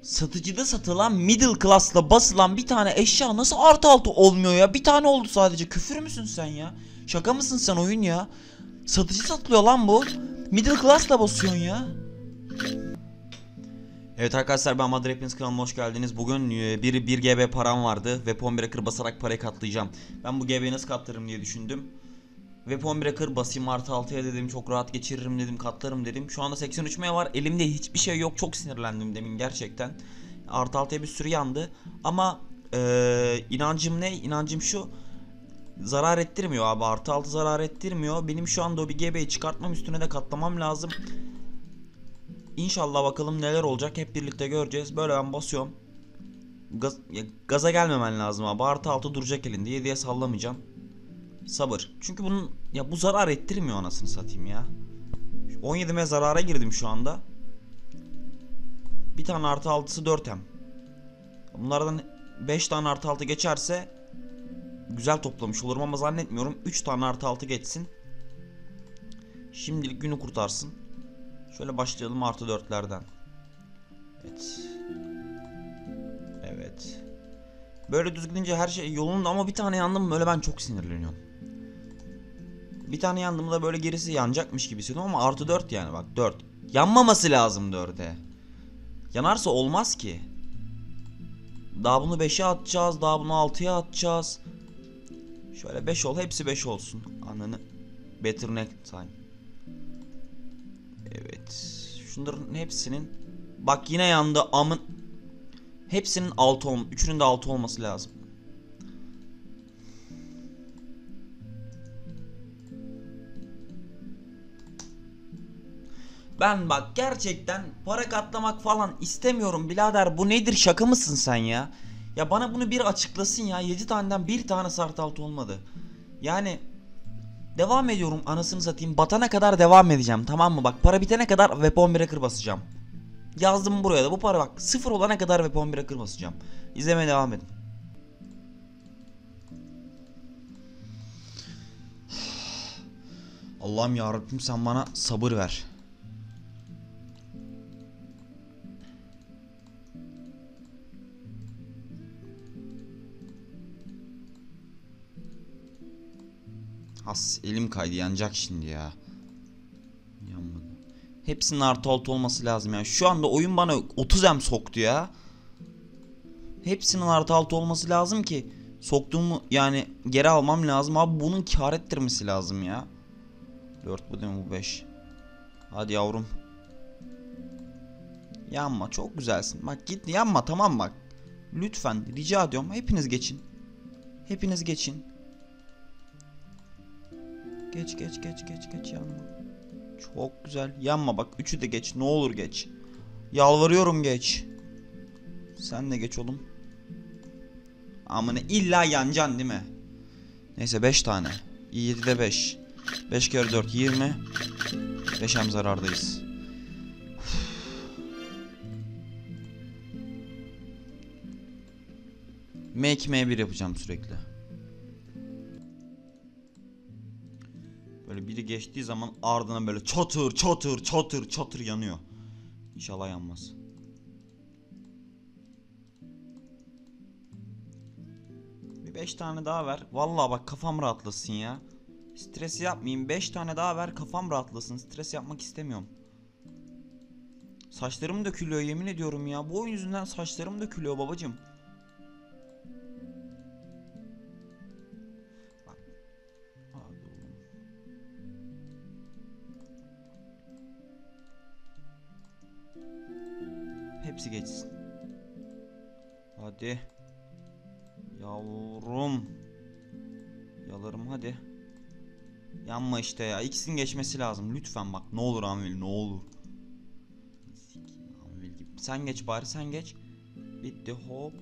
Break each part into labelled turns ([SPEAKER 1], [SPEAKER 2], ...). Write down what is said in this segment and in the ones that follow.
[SPEAKER 1] Satıcıda satılan middle class'la basılan bir tane eşya nasıl artı altı olmuyor ya? Bir tane oldu sadece. Küfür müsün sen ya? Şaka mısın sen oyun ya? Satıcı satılıyor lan bu. Middle class'la basıyorsun ya. Evet arkadaşlar, ben Madrid, hepiniz kanalıma hoş geldiniz. Bugün bir GB param vardı. Weapon Breaker basarak parayı katlayacağım. Ben bu GB'yi nasıl katlarım diye düşündüm. Weapon Breaker basayım, artı 6'ya dedim, çok rahat geçiririm dedim, katlarım dedim. Şu anda 83 M var, elimde hiçbir şey yok, çok sinirlendim demin gerçekten. Artı 6'ya bir sürü yandı ama inancım ne? İnancım şu: zarar ettirmiyor abi, artı 6 zarar ettirmiyor. Benim şu anda o bir GB'yi çıkartmam, üstüne de katlamam lazım. İnşallah bakalım neler olacak, hep birlikte göreceğiz. Böyle ben basıyorum. Gaza gelmemen lazım abi, artı 6 duracak elinde, 7'ye sallamayacağım. Sabır. Çünkü bunun ya, bu zarar ettirmiyor anasını satayım ya. 17'me zarara girdim şu anda. Bir tane artı 6'sı 4M. Bunlardan 5 tane artı 6 geçerse güzel toplamış olurum ama zannetmiyorum. 3 tane artı 6 geçsin, şimdilik günü kurtarsın. Şöyle başlayalım artı 4'lerden. Evet. Evet. Böyle düz gidince her şey yolunda ama bir tane yandım böyle, ben çok sinirleniyorum. Bir tane yandım da böyle gerisi yanacakmış gibi hissediyorum ama artı 4 yani, bak 4. Yanmaması lazım 4'e. Yanarsa olmaz ki. Daha bunu 5'e atacağız, daha bunu 6'ya atacağız. Şöyle 5 ol, hepsi 5 olsun. Ananı. Better next time. Evet. Şunların hepsinin, bak yine yandı amın. Hepsinin 6 üçünün de 6 olması lazım. Ben bak gerçekten para katlamak falan istemiyorum birader, bu nedir, şaka mısın sen ya? Ya bana bunu bir açıklasın ya, 7 taneden bir tane sart altı olmadı. Yani devam ediyorum, anasını satayım, batana kadar devam edeceğim, tamam mı? Bak para bitene kadar Weapon Breaker basacağım. Yazdım buraya da, bu para bak sıfır olana kadar Weapon Breaker basacağım. İzlemeye devam edin. Allah'ım yarabbim, sen bana sabır ver. Has, elim kaydı, yanacak şimdi ya. Yanmadı. Hepsinin artı 6 olması lazım ya. Şu anda oyun bana 30M soktu ya. Hepsinin artı 6 olması lazım ki soktuğumu yani geri almam lazım abi, bunun kar ettirmesi lazım ya. 4 bu değil mi, bu 5. Hadi yavrum. Yanma, çok güzelsin. Bak git yanma, tamam bak. Lütfen rica ediyorum, hepiniz geçin. Hepiniz geçin. Geç geç geç geç geç, yanma. Çok güzel. Yanma bak, üçü de geç. Ne olur geç. Yalvarıyorum geç. Sen de geç oğlum. Amına illa yanacaksın değil mi? Neyse 5 tane. 7'de 5. 5 kere 4 20. 5'em zarardayız. Make M1 yapacağım sürekli. Böyle biri geçtiği zaman ardına böyle çatır çatır çatır çatır yanıyor. İnşallah yanmaz. Bir 5 tane daha ver. Vallahi bak kafam rahatlasın ya. Stres yapmayayım. 5 tane daha ver, kafam rahatlasın. Stres yapmak istemiyorum. Saçlarım dökülüyor, yemin ediyorum ya. Bu oyun yüzünden saçlarım dökülüyor babacım. Bak. Hadi oğlum. Hepsi geçsin. Hadi. Yavrum. Yalarım hadi. Yanma işte ya. İkisinin geçmesi lazım. Lütfen bak. Ne olur Amil, ne olur. Amil gibi. Sen geç bari, sen geç. Bitti, hop.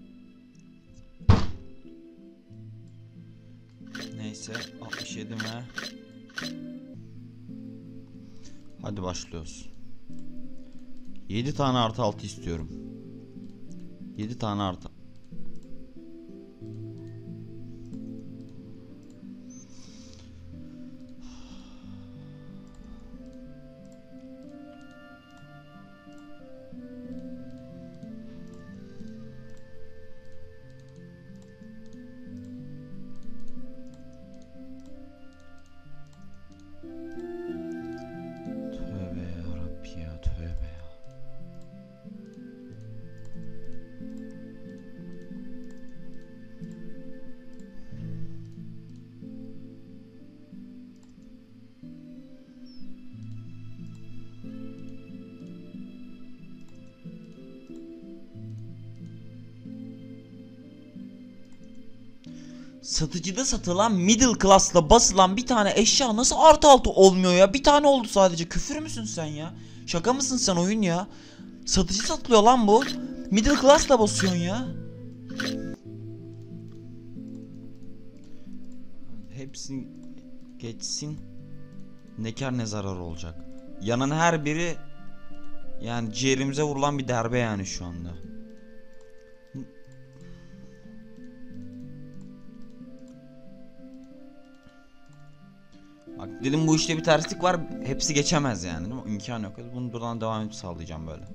[SPEAKER 1] Neyse 67 mi? Hadi başlıyoruz. 7 tane artı 6 istiyorum. 7 tane artı. Satıcıda satılan middle class'la basılan bir tane eşya nasıl artı altı olmuyor ya? Bir tane oldu sadece. Küfür müsün sen ya? Şaka mısın sen oyun ya? Satıcı satılıyor lan bu. Middle class'la basıyorsun ya. Hepsi geçsin. Ne kar ne zarar olacak. Yanan her biri yani ciğerimize vurulan bir darbe yani şu anda. Bak dedim bu işte bir terslik var. Hepsi geçemez yani değil mi? İmkan yok. Bunu buradan devam edip sağlayacağım böyle.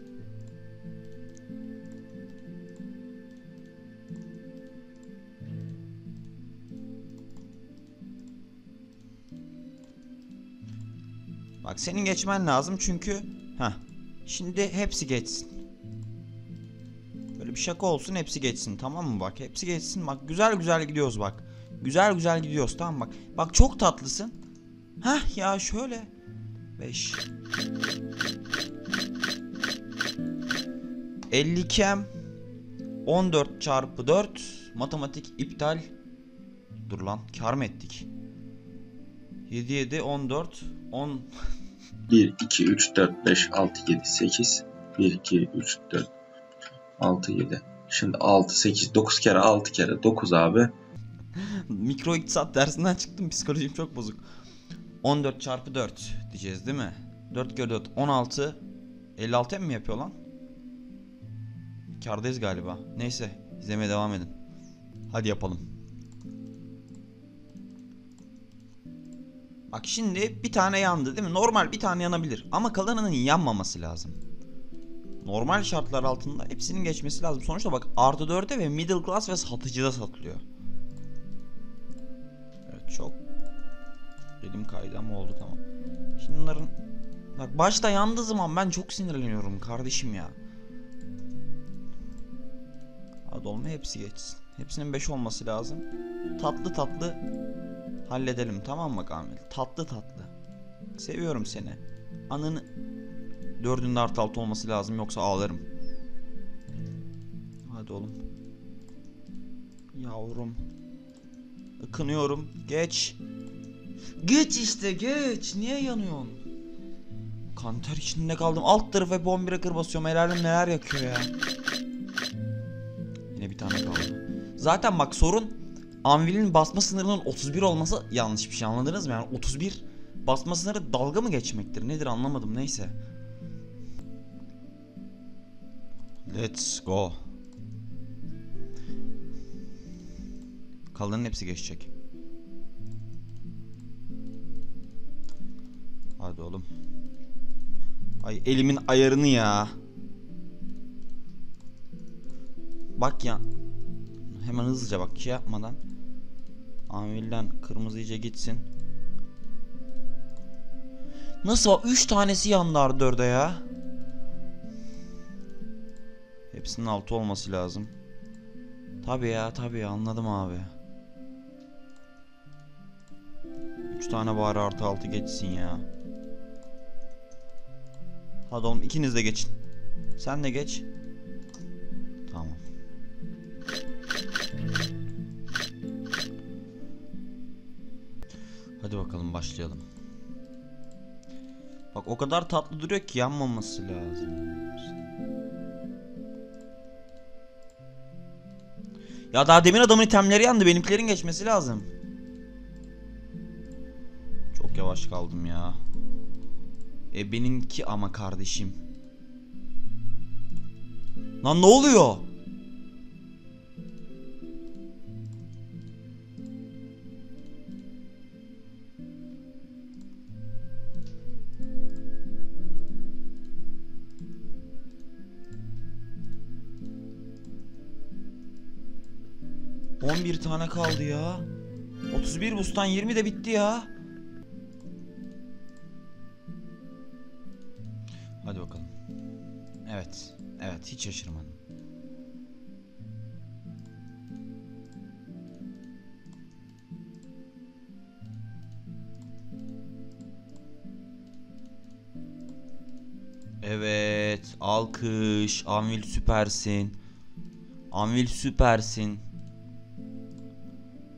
[SPEAKER 1] Bak senin geçmen lazım çünkü şimdi hepsi geçsin. Böyle bir şaka olsun, hepsi geçsin, tamam mı? Bak hepsi geçsin. Bak güzel güzel gidiyoruz bak. Güzel güzel gidiyoruz, tamam bak. Bak çok tatlısın. Ya şöyle 5 52'm 14 çarpı 4 matematik iptal. Dur lan, kar mı ettik? 7 7 14 10
[SPEAKER 2] 1 2 3 4 5 6 7 8 1 2 3 4 6 7. Şimdi 6 8 9 kere 6 kere 9 abi.
[SPEAKER 1] Mikro iktisat dersinden çıktım, psikolojim çok bozuk. 14 çarpı 4 diyeceğiz değil mi? 4 kere 4 16. 56 mi yapıyor lan? Kârdayız galiba. Neyse, izlemeye devam edin. Hadi yapalım. Bak şimdi bir tane yandı değil mi? Normal bir tane yanabilir ama kalanının yanmaması lazım. Normal şartlar altında hepsinin geçmesi lazım. Sonuçta bak artı 4'e ve middle class ve satıcıda satılıyor. Evet, çok elim kaydı ama oldu, tamam. Şimdi bunların bak başta yandığı zaman ben çok sinirleniyorum kardeşim ya. Hadi olma, hepsi geçsin. Hepsinin 5 olması lazım. Tatlı tatlı halledelim, tamam mı Kamil? Tatlı tatlı. Seviyorum seni. Anını 4'ünde artı 6 olması lazım yoksa ağlarım. Hadi oğlum. Yavrum. Ikınıyorum. Geç. Geç işte geç. Niye yanıyorsun? Kanter içinde kaldım. Alt tarafı hep 11'e kır basıyorum. Helalim neler yakıyor ya. Yine bir tane kaldı. Zaten bak sorun Anvil'in basma sınırının 31 olması yanlış bir şey, anladınız mı? Yani 31 basma sınırı dalga mı geçmektir? Nedir anlamadım, neyse. Let's go. Kalanın hepsi geçecek. Hadi oğlum. Ay elimin ayarını ya. Bak ya. Hemen hızlıca bak şey yapmadan. Anvil'den kırmızı iyice gitsin. Nasıl? 3 tanesi yandı ardı orada ya. Hepsinin 6 olması lazım. Tabii ya anladım abi. 3 tane bari artı 6 geçsin ya. Hadi oğlum ikiniz de geçin. Sen de geç. Tamam. Hadi bakalım başlayalım. Bak o kadar tatlı duruyor ki yanmaması lazım. Ya daha demin adamın itemleri yandı, benimkilerin geçmesi lazım. Çok yavaş kaldım ya. Benimki ama kardeşim. Lan ne oluyor? ...11 tane kaldı ya. 31 bustan 20 de bitti ya. Hadi bakalım. Evet. Evet, hiç şaşırmadım. Evet, alkış. Anvil süpersin. Anvil süpersin.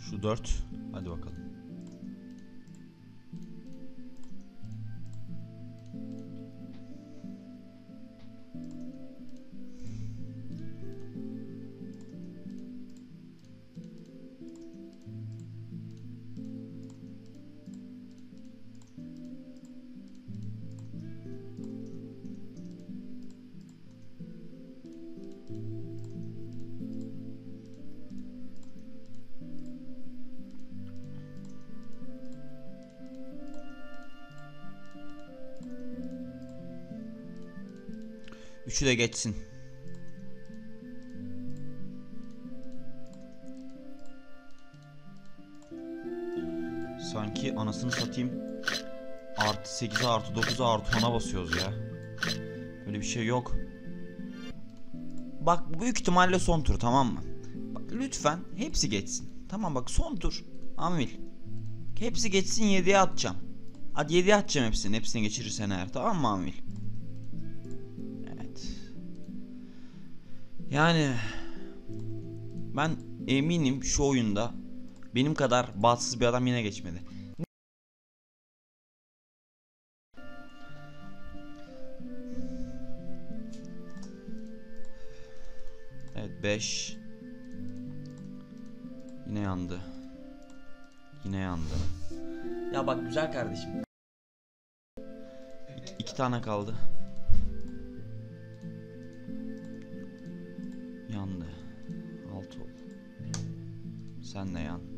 [SPEAKER 1] Şu 4. Hadi bakalım. Üçü de geçsin. Sanki anasını satayım. Artı 8'e artı 9'a artı 10'a basıyoruz ya. Böyle bir şey yok. Bak bu büyük ihtimalle son tur, tamam mı? Bak, lütfen hepsi geçsin. Tamam bak, son tur. Amil. Hepsi geçsin, 7'ye atacağım. Hadi 7'ye atacağım hepsini. Hepsini geçirirsen eğer, tamam mı Amil? Evet. Yani ben eminim şu oyunda benim kadar bahtsız bir adam yine geçmedi. Evet, 5. Yine yandı. Yine yandı. Ya bak güzel kardeşim. İki tane kaldı. Yandı. 6 ol. Sen de yan.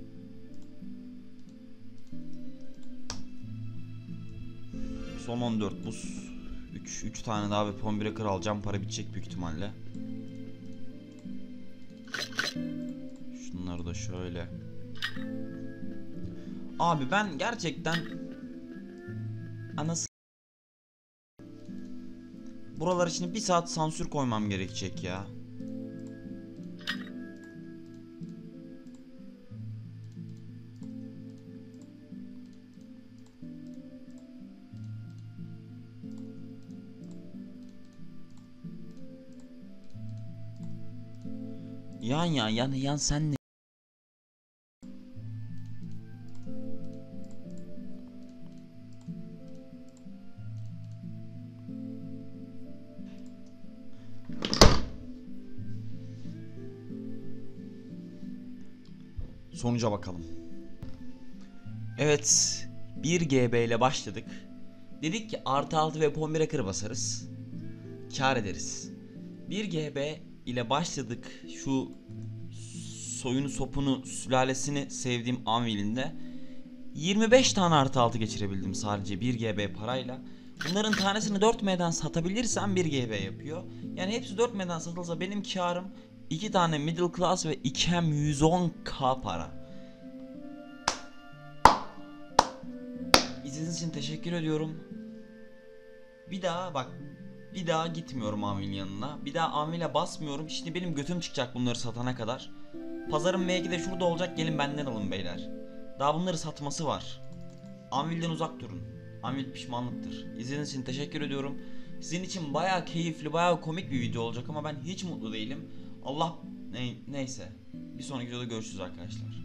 [SPEAKER 1] Son 14 buz. 3 tane daha ve Pombreaker alacağım. Para bitecek büyük ihtimalle. Şunları da şöyle. Abi ben gerçekten anası buralar için bir saat sansür koymam gerekecek ya. Yan sen ne? Sonuca bakalım. Evet, 1 GB ile başladık. Dedik ki artı 6 ve Pombreaker basarız. Kâr ederiz. 1 GB ile başladık. Şu soyunu sopunu sülalesini sevdiğim Anvil'inde 25 tane artı 6 geçirebildim sadece 1 GB parayla. Bunların tanesini 4M'den satabilirsem 1 GB yapıyor. Yani hepsi 4M'den satılsa benim karım 2 tane middle class ve 2M 110k para. İzlediğiniz için teşekkür ediyorum. Bir daha gitmiyorum Amil'in yanına. Bir daha Amil'e basmıyorum. Şimdi benim götüm çıkacak bunları satana kadar. Pazarın belki de şurada olacak, gelin benden alın beyler. Daha bunları satması var. Anvil'den uzak durun. Anvil pişmanlıktır. İzlediğiniz için teşekkür ediyorum. Sizin için bayağı keyifli, bayağı komik bir video olacak ama ben hiç mutlu değilim. Neyse. Bir sonraki videoda görüşürüz arkadaşlar.